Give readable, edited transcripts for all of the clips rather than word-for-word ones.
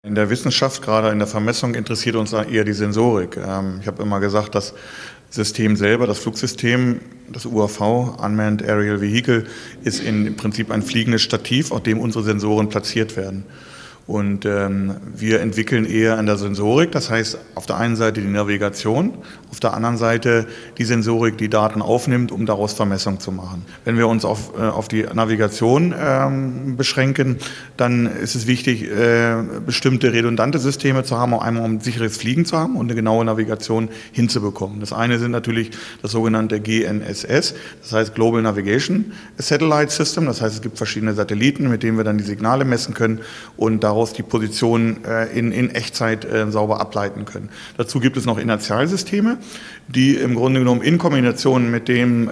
In der Wissenschaft, gerade in der Vermessung, interessiert uns eher die Sensorik. Ich habe immer gesagt, das System selber, das Flugsystem, das UAV, Unmanned Aerial Vehicle, ist im Prinzip ein fliegendes Stativ, auf dem unsere Sensoren platziert werden. Und wir entwickeln eher an der Sensorik, das heißt auf der einen Seite die Navigation, auf der anderen Seite die Sensorik, die Daten aufnimmt, um daraus Vermessung zu machen. Wenn wir uns auf die Navigation beschränken, dann ist es wichtig, bestimmte redundante Systeme zu haben, einmal um sicheres Fliegen zu haben und eine genaue Navigation hinzubekommen. Das eine sind natürlich das sogenannte GNSS, das heißt Global Navigation Satellite System, das heißt es gibt verschiedene Satelliten, mit denen wir dann die Signale messen können und daraus die Position in Echtzeit sauber ableiten können. Dazu gibt es noch Inertialsysteme, die im Grunde genommen in Kombination mit dem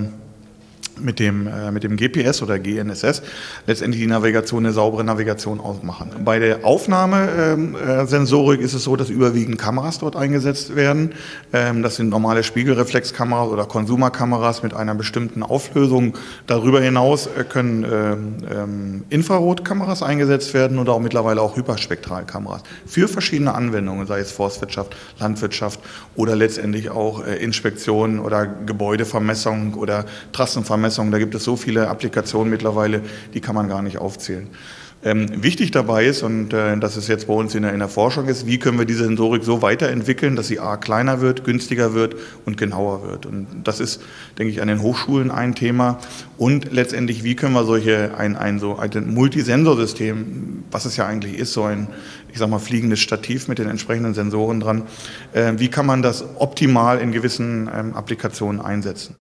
GPS oder GNSS letztendlich die Navigation, eine saubere Navigation ausmachen. Bei der Aufnahmesensorik ist es so, dass überwiegend Kameras dort eingesetzt werden. Das sind normale Spiegelreflexkameras oder Konsumerkameras mit einer bestimmten Auflösung. Darüber hinaus können Infrarotkameras eingesetzt werden oder auch mittlerweile auch Hyperspektralkameras für verschiedene Anwendungen, sei es Forstwirtschaft, Landwirtschaft oder letztendlich auch Inspektion oder Gebäudevermessung oder Trassenvermessung. Da gibt es so viele Applikationen mittlerweile, die kann man gar nicht aufzählen. Wichtig dabei ist, und das ist jetzt bei uns in der Forschung ist, wie können wir diese Sensorik so weiterentwickeln, dass sie a. kleiner wird, günstiger wird und genauer wird. Und das ist, denke ich, an den Hochschulen ein Thema. Und letztendlich, wie können wir ein Multisensorsystem, was es ja eigentlich ist, so ein, ich sag mal, fliegendes Stativ mit den entsprechenden Sensoren dran, wie kann man das optimal in gewissen Applikationen einsetzen?